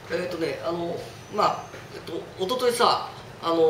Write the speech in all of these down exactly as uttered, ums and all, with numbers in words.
えっとね、あの、まあ、えっと、一昨日さ、あの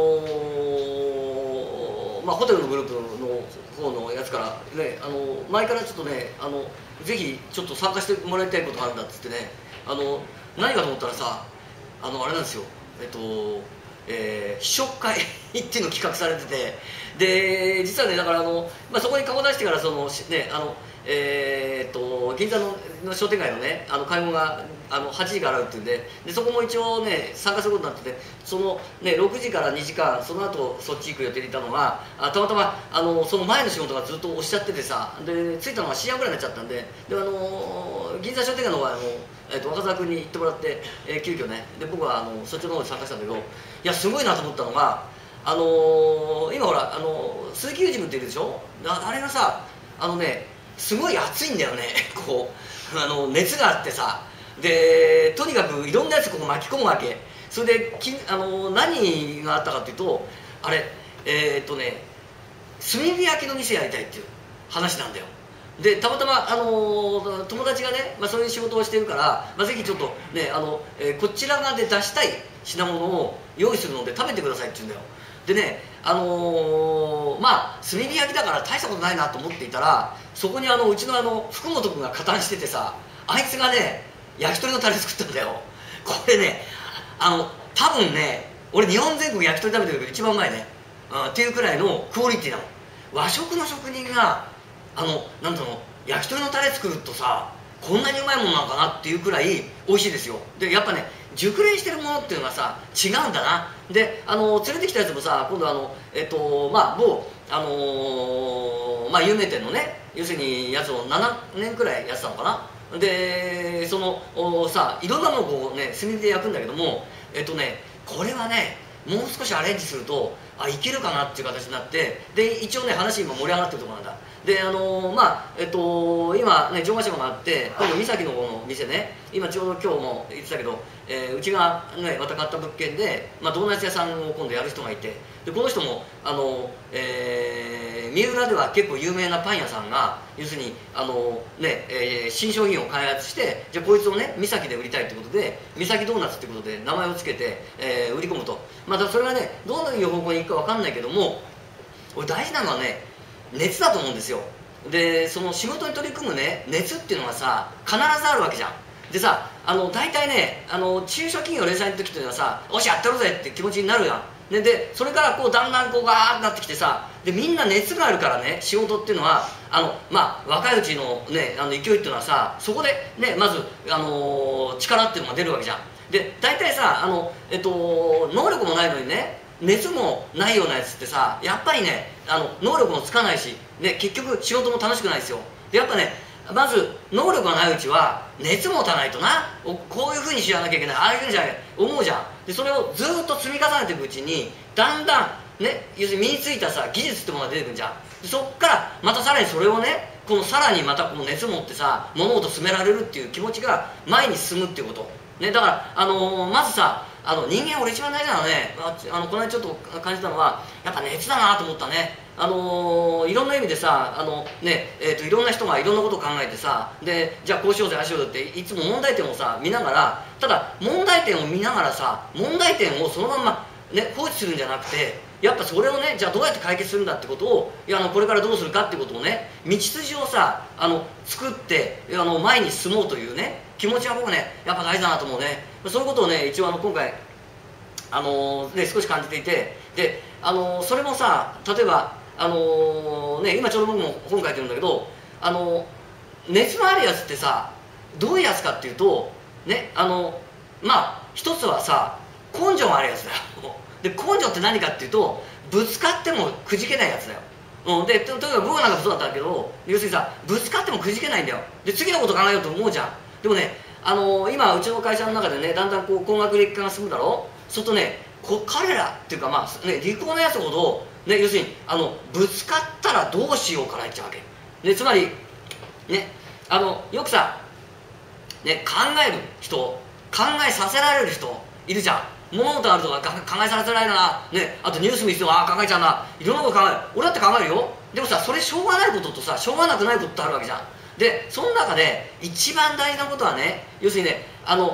ーまあ、ホテルのグループの方のやつからね、あの前からちょっとね、あのぜひちょっと参加してもらいたいことがあるんだっつってね、あの何かと思ったらさ、あのあれなんですよ、えっと、えー、試食会っていうのを企画されてて、で実はね、だからあの、まあ、そこに顔出してからその、ね、あのえー、っと銀座 の, の商店街のね、あの会合があのはちじからあるっていうんで、でそこも一応ね参加することになってて、その、ね、ろくじからにじかんその後そっち行く予定でいたのが、あたまたまあのその前の仕事がずっと押しちゃっててさ、で着いたのがしちじはんぐらいになっちゃったんで、であの銀座商店街の方はあの、えー、と若沢君に行ってもらって、えー、急遽ね、で僕はあのそっちの方で参加したんだけど、いやすごいなと思ったのが、あのー、今ほら、あのー、鈴木裕二君っているでしょ、 あ, あれがさ、あのねすごい熱いんだよねこうあの熱があってさ、でとにかくいろんなやつここ巻き込むわけ。それできあの何があったかっていうと、あれえー、っとね炭火焼きの店やりたいっていう話なんだよ。でたまたま、あの友達がね、まあ、そういう仕事をしてるから、まあ、ぜひちょっとね、あの、えー、こちら側で出したい品物を用意するので食べてくださいって言うんだよ。でね、あのー、まあ炭火焼きだから大したことないなと思っていたら、そこにあのうちのあの福本君が加担しててさ、あいつがね焼き鳥のタレ作ったんだよ。これね、あの多分ね、俺日本全国焼き鳥食べてるけど一番うまいね、うん、っていうくらいのクオリティなの。和食の職人があのなんだろう、焼き鳥のタレ作るとさ、こんなにうまいものなのかなっていうくらい美味しいですよ。でやっぱね、熟練してるものっていうのはさ違うんだな。であの連れてきたやつもさ、今度あのえっとまあ某あのー、まあ有名店のね、要するにやつをななねんくらいやってたのかな。でそのさ、いろんなものをこうね炭火で焼くんだけども、えっとねこれはねもう少しアレンジするとあいけるかなっていう形になって、で一応ね話今盛り上がってるところなんだ。であのー、まあえっと今ね城ヶ島があって、今度三崎の方の店ね、今ちょうど今日も言ってたけど、えー、うちがねまた買った物件で、まあ、ドーナツ屋さんを今度やる人がいて、でこの人もあの、えー、三浦では結構有名なパン屋さんが、要するにあの、ねえー、新商品を開発して、じゃあこいつをね三崎で売りたいってことで、三崎ドーナツってことで名前を付けて、えー、売り込むと。まあ、だそれがねどういう方向に行くか分かんないけども、俺大事なのはね熱だと思うんですよ。でその仕事に取り組むね熱っていうのがさ必ずあるわけじゃん。でさ、あの大体ね、あの中小企業零細の時っていうのはさ、おしやってるぜって気持ちになるやん。ででそれからこうだんだんこうガーッとなってきてさ、でみんな熱があるからね、仕事っていうのはあの、まあ、若いうちの,、ね、あの勢いっていうのはさ、そこでねまず、あのー、力っていうのが出るわけじゃん。で大体さ、あの、えっと、能力もないのにね熱もないようなやつってさ、やっぱりねあの能力もつかないし、ね、結局仕事も楽しくないですよ。でやっぱね、まず能力がないうちは熱持たないとな、こういうふうにしやらなきゃいけない、ああいうふうにしなきゃ思うじゃん。でそれをずっと積み重ねていくうちにだんだんね、要するに身についたさ技術ってものが出てくるんじゃん。でそっからまたさらにそれをね、このさらにまたこの熱持ってさ物事進められるっていう気持ちが前に進むっていうこと、ね、だから、あのー、まずさ、あの人間俺一番大事なのはね、あのこの間ちょっと感じたのはやっぱ熱だなと思ったね。あのー、いろんな意味でさ、あの、ねえー、といろんな人がいろんなことを考えてさ、でじゃあこうしようぜああしようぜっていつも問題点をさ見ながら、ただ問題点を見ながらさ問題点をそのまんま、ね、放置するんじゃなくて、やっぱそれをねじゃあどうやって解決するんだってことを、いやあのこれからどうするかってことをね道筋をさあの作ってあの前に進もうというね気持ちは僕ねやっぱ大事だなと思うね。そういうことをね一応あの今回あのーね、少し感じていて、で、あのー、それもさ例えば、あのーね、今ちょうど僕も本書いてるんだけど、あのー、熱のあるやつってさどういうやつかっていうとね、あのまあ一つはさ根性があるやつだよ。で根性って何かっていうと、ぶつかってもくじけないやつだよ。うん、でとにかく僕なんかもそうだったんだけど、要するにさぶつかってもくじけないんだよ。で次のこと考えようと思うじゃん。でもね、あのー、今うちの会社の中でねだんだんこう高学歴化が進むだろう。そうするとねこ彼らっていうかまあね利口なやつほど、ね、要するにあのぶつかったらどうしようから言っちゃうわけ。でつまりね、あのよくさ、ね、考える人考えさせられる人いるじゃん。物事あるとか考えさせられるな、ね、あとニュース見ててもああ考えちゃうな、いろんなこと考える。俺だって考えるよ。でもさそれしょうがないこととさしょうがなくないことってあるわけじゃん。でその中で一番大事なことはね、要するにね、あの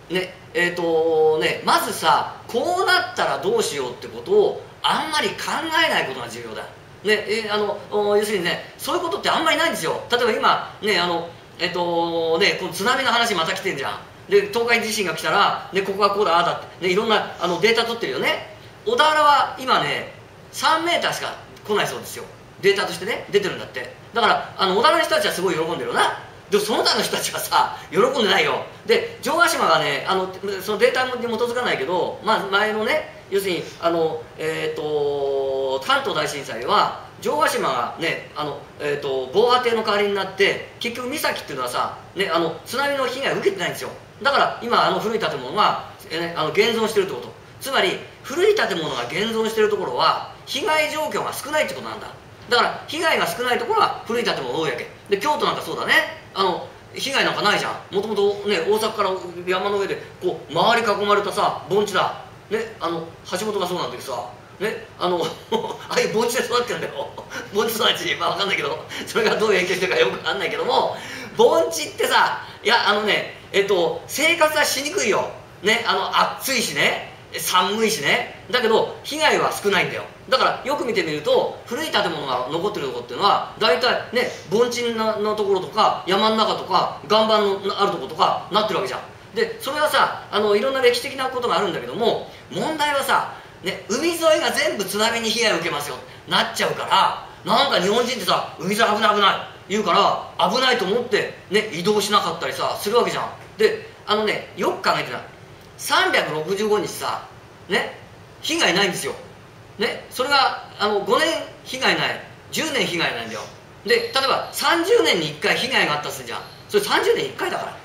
ねえーとね、まずさ、こうなったらどうしようってことをあんまり考えないことが重要だ、ねえー、あの要するにね、そういうことってあんまりないんですよ。例えば今ね、あのえっ、ー、とねこの津波の話また来てんじゃん。で東海地震が来たら、ね、ここがこうだああだって、ね、いろんなあのデータ取ってるよね。小田原は今ねさんメーターしか来ないそうですよ、データとしてね出てるんだって。だからあの小田原の人たちはすごい喜んでるよな。でもその他の人たちはさ喜んでないよ。で城ヶ島がね、あのそのデータに基づかないけど、まあ、前のね要するにあの、えー、と関東大震災は城ヶ島がねあの、えー、と防波堤の代わりになって、結局岬っていうのはさ、ね、あの津波の被害を受けてないんですよ。だから今あの古い建物が、えーね、あの現存してるってこと。つまり古い建物が現存してるところは被害状況が少ないってことなんだ。だから被害が少ないところは古い建物が多いわけで、京都なんかそうだね、あの被害なんかないじゃん。もともとね大阪から山の上でこう周り囲まれたさ盆地だね。あの橋本がそうなんだけどさね、あのああいう盆地で育ってるんだよ盆地育ち、まあ分かんないけど、それがどういう影響してるかよく分かんないけども、盆地ってさ、いやあのねえっと生活はしにくいよね。あの暑いしね、寒いしね、だけど被害は少ないんだよ。だからよく見てみると古い建物が残ってるところっていうのは大体ね盆地のところとか山の中とか岩盤のあるところとかなってるわけじゃん。でそれはさあのいろんな歴史的なことがあるんだけども、問題はさ、ね、海沿いが全部津波に被害を受けますよなっちゃうから、なんか日本人ってさ海沿い危ない危ない言うから危ないと思って、ね、移動しなかったりさするわけじゃん。であのねよく考えてな、さんびゃくろくじゅうごにちさね被害ないんですよ、ね、それがあのごねん被害ない、じゅうねん被害ないんだよ。で例えばさんじゅうねんにいっかい被害があったとするじゃん。それさんじゅうねんにいっかいだから、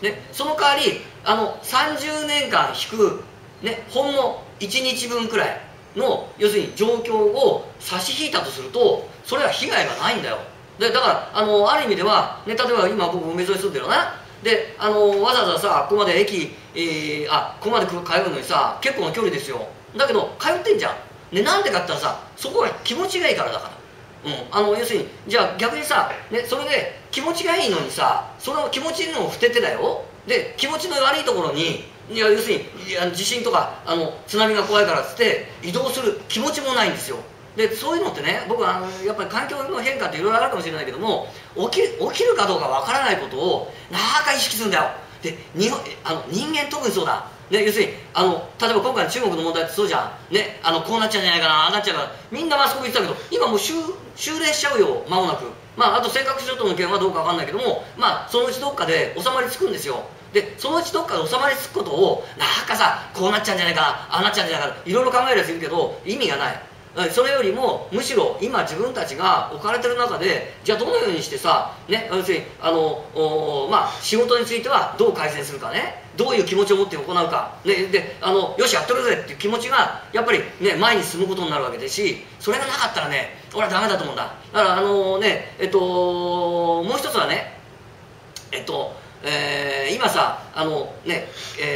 ね、その代わりあのさんじゅうねんかん引く、ね、ほんのいちにちぶんくらいの要するに状況を差し引いたとすると、それは被害がないんだよ。でだからあのある意味では、ね、例えば今僕梅沿いに住んでるよな。であのわざわざさここまで駅、えー、あここまで通うのにさ結構な距離ですよ。だけど通ってんじゃん、ね、なんでかって言ったらさ、そこは気持ちがいいからだから、うん、あの要するにじゃあ逆にさ、ね、それで気持ちがいいのにさ、その気持ちのを捨ててだよ。で気持ちの悪いところにいや要するにいや地震とかあの津波が怖いからっつって移動する気持ちもないんですよ。でそういうのってね、僕はあのやっぱり環境の変化っていろいろあるかもしれないけども、起き起きるかどうかわからないことをなかなか意識するんだよ。で日本あの人間特にそうだ、ね、要するにあの例えば今回の中国の問題ってそうじゃん、ね、あのこうなっちゃうんじゃないかなああなっちゃうからみんなマスコミ言ってたけど、今もう 終, 終例しちゃうよ間もなく。まああと尖閣諸島の件はどうかわかんないけども、まあそのうちどっかで収まりつくんですよ。でそのうちどっかで収まりつくことをなんかさこうなっちゃうんじゃないかなああなっちゃうんじゃないかないろいろ考えるやついるけど意味がない。それよりもむしろ今自分たちが置かれてる中で、じゃあどのようにしてさ、ね、要するにあの、まあ、仕事についてはどう改善するかね、どういう気持ちを持って行うか、ね、であのよしやってるぜっていう気持ちがやっぱり、ね、前に進むことになるわけですし、それがなかったらね俺はダメだと思うんだ。だからあのねえっともう一つはねえっと、えー、今さあのね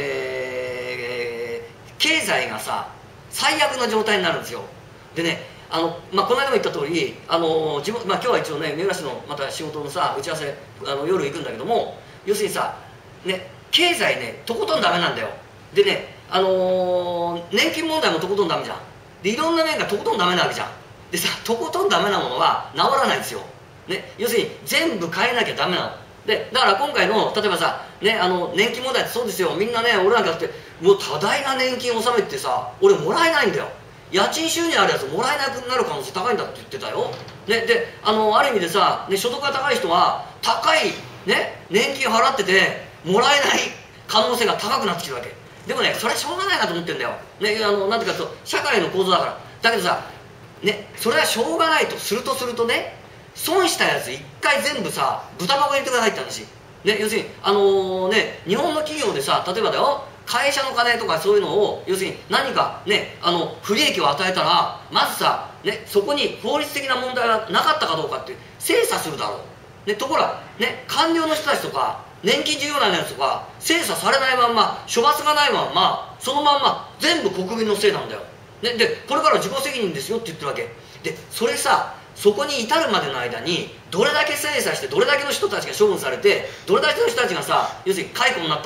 えー、経済がさ最悪の状態になるんですよ。でねあの、まあ、この間も言った通りあの自分、まあ、今日は一応ね三浦市のまた仕事のさ打ち合わせあの夜行くんだけども、要するにさ、ね、経済ねとことんダメなんだよ。でね、あのー、年金問題もとことんダメじゃん。でいろんな面がとことんダメなわけじゃん。でさとことんダメなものは治らないんですよ、ね、要するに全部変えなきゃダメなので、だから今回の例えばさ、ね、あの年金問題ってそうですよ。みんなね俺なんかってもう多大な年金を納めてさ俺もらえないんだよ。家賃収入あるやつもらえなくなる可能性高いんだって言ってたよ、ね、で あのある意味でさ、ね、所得が高い人は高い、ね、年金払っててもらえない可能性が高くなってきてるわけでもね、それはしょうがないなと思ってるんだよ、ね、あのなんていうかと社会の構造だから。だけどさ、ね、それはしょうがないとするとするとね、損したやつ一回全部さ豚箱に入れてくださいって話、ね、要するに、あのーね、日本の企業でさ例えばだよ会社の金とかそういうのを要するに何かねあの不利益を与えたらまずさ、ね、そこに法律的な問題がなかったかどうかって精査するだろう、ね、ところが、ね、官僚の人たちとか年金事業団のやつとか精査されないまんま処罰がないまんまそのまんま全部国民のせいなんだよ、ね、でこれからは自己責任ですよって言ってるわけで、それさそこに至るまでの間にどれだけ精査してどれだけの人たちが処分されてどれだけの人たちがさ要するに解雇になったか、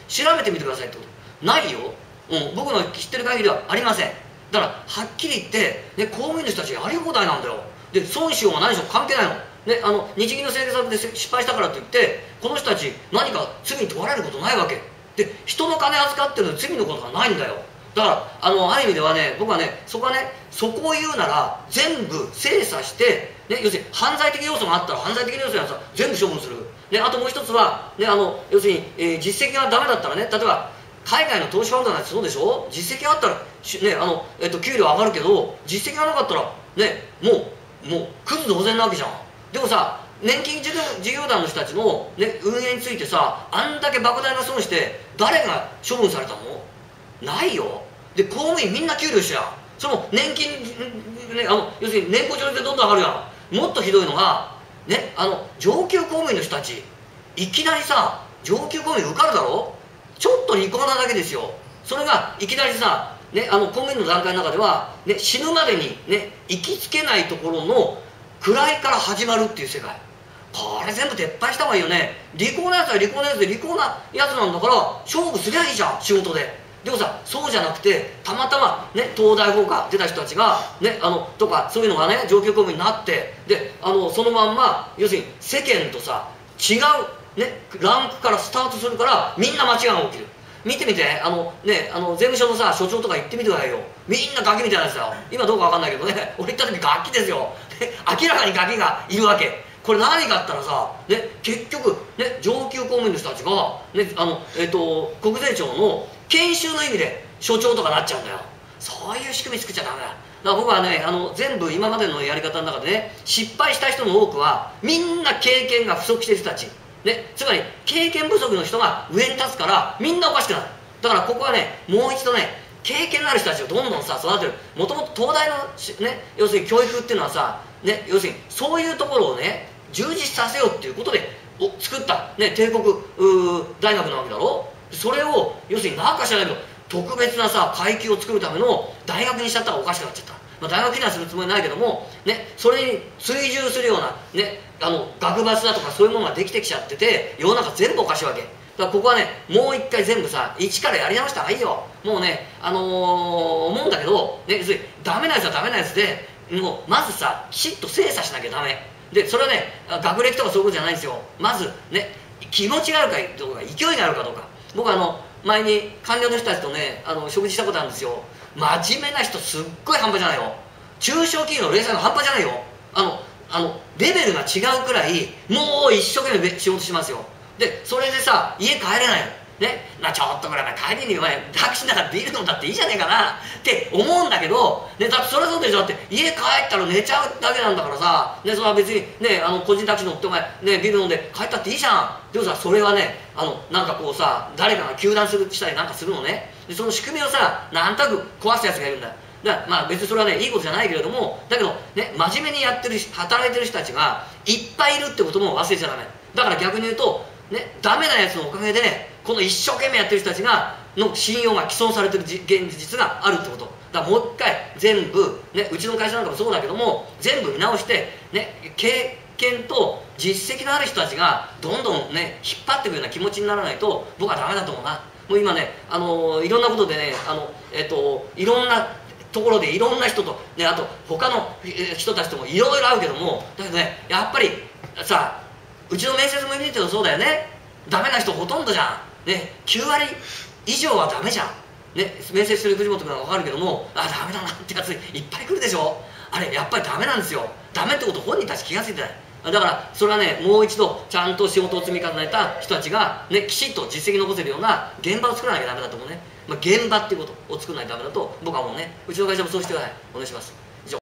調べてみてくださいってこと。ないよ、うん、僕の知ってる限りはありません。だからはっきり言って、ね、公務員の人たちやり放題なんだよ。で損しようが何しようが関係ないの。ね、あの日銀の政策で失敗したからといってこの人たち何か罪に問われることないわけで、人の金扱ってるのに罪のことがないんだよ。だからあのある意味ではね、僕はね、そこはね、そこを言うなら全部精査して、ね、要するに犯罪的要素があったら犯罪的要素やつは全部処分する、ね、あともう一つは、ね、あの要するに、えー、実績がダメだったらね、例えば海外の投資ファンドなんてそうでしょ、実績があったら、ね、あのえっと、給料上がるけど実績がなかったら、ね、もうもうクズ同然なわけじゃん。でもさ、年金事業団の人たちの、ね、運営についてさ、あんだけ莫大な損して誰が処分されたの？ないよ。で公務員みんな給料一緒やん。その年金、ね、あの要するに年功序列でどんどん上がるやん。もっとひどいのが、ね、あの上級公務員の人たちいきなりさ、上級公務員受かるだろ、ちょっと利口なだけですよ。それがいきなりさ、ね、あの公務員の段階の中では、ね、死ぬまでに、ね、行きつけないところの位から始まるっていう世界、これ全部撤廃した方がいいよね。利口なやつは利口なやつで利口なやつなんだから勝負すりゃいいじゃん、仕事で。でもさ、そうじゃなくてたまたま、ね、東大法科出た人たちが、ね、あのとかそういうのがね、上級公務員になって、であのそのまんま要するに世間とさ違う、ね、ランクからスタートするからみんな間違いが起きる。見てみて、あのね、あの税務署のさ所長とか行ってみてくださいよ。みんなガキみたいなんですよ。今どうかわかんないけどね、俺行った時ガキですよ。明らかにガキがいるわけ。これ何かあったらさ、ね、結局、ね、上級公務員の人たちが、ね、あのえっと、国税庁の研修の意味で所長とかなっちゃうんだよ。そういう仕組み作っちゃダメだ。だから僕はね、あの全部今までのやり方の中でね、失敗した人の多くはみんな経験が不足してる人たち、ね、つまり経験不足の人が上に立つからみんなおかしくなる。だからここはね、もう一度ね、経験のある人たちをどんどんさ育てる。もともと東大の、ね、要するに教育っていうのはさ、ね、要するにそういうところをね充実させようっていうことでお作った、ね、帝国大学なわけだろ。それを要するに何か知らないけど特別なさ階級を作るための大学にしちゃったらおかしくなっちゃった。まあ、大学避難するつもりないけども、ね、それに追従するような、ね、あの学閥だとかそういうものができてきちゃってて、世の中全部おかしいわけだから、ここはね、もう一回全部さ一からやり直した方がいいよ。もうね、あのー、思うんだけど、ね、要するにダメなやつはダメなやつで、もうまずさきちっと精査しなきゃダメで、それはね学歴とかそういうことじゃないんですよ。まずね、気持ちがあるかどうか、勢いがあるかどうか。僕はあの前に官僚の人たちとね、あの食事したことあるんですよ。真面目な人すっごい半端じゃないよ。中小企業の零細が半端じゃないよ。あのあのレベルが違うくらいもう一生懸命仕事しますよ。でそれでさ家帰れないのね、なちょっとぐらい帰りにお前タクシーの中でビール飲んだっていいじゃねえかなって思うんだけど、ね、だってそりゃそうでしょ。だって家帰ったら寝ちゃうだけなんだからさ、ね、それは別にね、あの個人タクシー乗ってお前、ね、ビール飲んで帰ったっていいじゃん。でもさ、それはね、あのなんかこうさ誰かが糾弾するしたりなんかするのね。でその仕組みをさなんとなく壊すやつがいるんだよ。だからまあ別にそれはねいいことじゃないけれども、だけどね、真面目にやってる働いてる人たちがいっぱいいるってことも忘れちゃダメだから。逆に言うとね、ダメなやつのおかげでこの一生懸命やってる人たちがの信用が毀損されてる現実があるってこと。だからもう一回全部、ね、うちの会社なんかもそうだけども全部見直して、ね、経験と実績のある人たちがどんどんね引っ張っていくような気持ちにならないと僕はダメだと思うな。もう今ね、あのー、いろんなことでね、あの、えっと、いろんなところでいろんな人と、ね、あと他の人たちともいろいろ会うけども、だけどねやっぱりさ、うちの面接も見てるとそうだよね。ダメな人ほとんどじゃん、ね、きゅうわり以上はダメじゃん、ね、面接する藤本君は分かるけども、あダメだなってやついっぱい来るでしょ。あれやっぱりダメなんですよ。ダメってこと本人たち気が付いてない。だからそれはね、もう一度ちゃんと仕事を積み重ねた人たちが、ね、きちっと実績残せるような現場を作らなきゃダメだと思うね。まあ、現場っていうことを作らないとダメだと僕はもうね、うちの会社もそうしてください。お願いします。